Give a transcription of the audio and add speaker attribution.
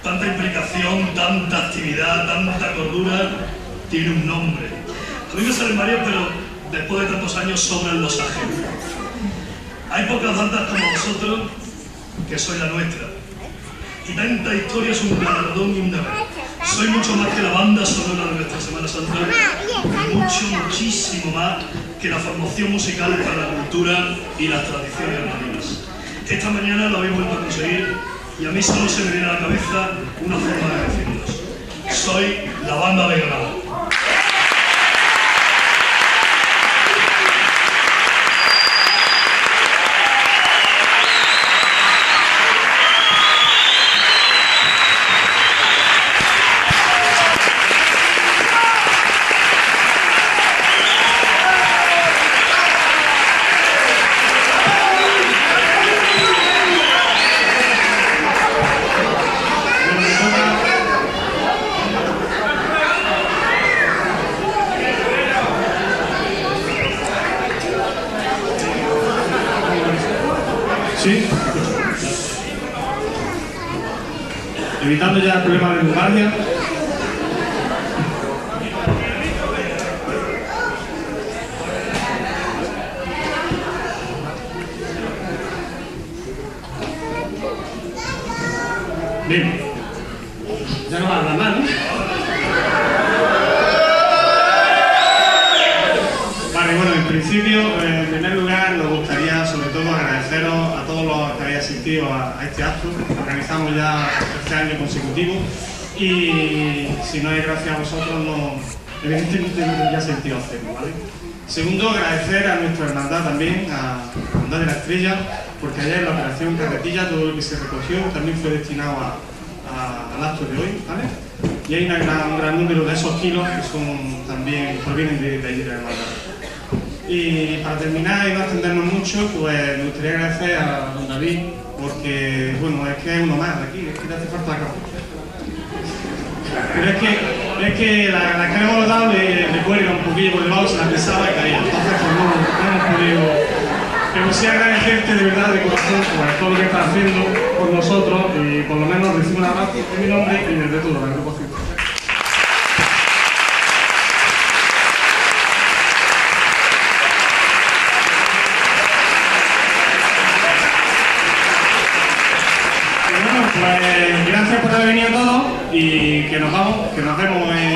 Speaker 1: tanta implicación, tanta actividad, tanta cordura, tiene un nombre. A mí me salen varios, pero después de tantos años sobran los ajenos. Hay pocas bandas como vosotros, que sois la nuestra. Y tanta historia es un galardón y un deber. Soy mucho más que la banda sonora de nuestra Semana Santa, y muchísimo más que la formación musical para la cultura y las tradiciones hermaninas. Esta mañana lo habéis vuelto a conseguir y a mí solo se me viene a la cabeza una forma de deciros. Soy la banda de Granada.
Speaker 2: Sí. Evitando ya el problema de lumbalgia. Bien. Ya no va a hablar más, ¿no? Vale, bueno, en principio, en primer lugar, nos gustaría sobre todo agradeceros a todos los que habéis asistido a este acto. Organizamos ya el 13 año consecutivo y si no es gracias a vosotros, evidentemente no tendría sentido hacerlo, ¿vale? Segundo, agradecer a nuestra hermandad también, a la Hermandad de la Estrella, porque ayer en la operación Carretilla todo lo que se recogió también fue destinado al acto de hoy, ¿vale? Y hay un gran número de esos kilos que también provienen de allí de la hermandad. Y para terminar y no extendernos mucho, pues me gustaría agradecer a don David, porque, bueno, es que es uno más de aquí, es que te hace falta la capa. Pero es que la que le hemos dado le cuelga un poquillo por debajo, se la pesaba y caía. Entonces, pues no hemos podido. Pero sí agradecerte de verdad, de corazón, por todo lo que estás haciendo por nosotros y por lo menos recibo un abrazo en mi nombre y desde todo el grupo. Pues gracias por haber venido todos y que nos vemos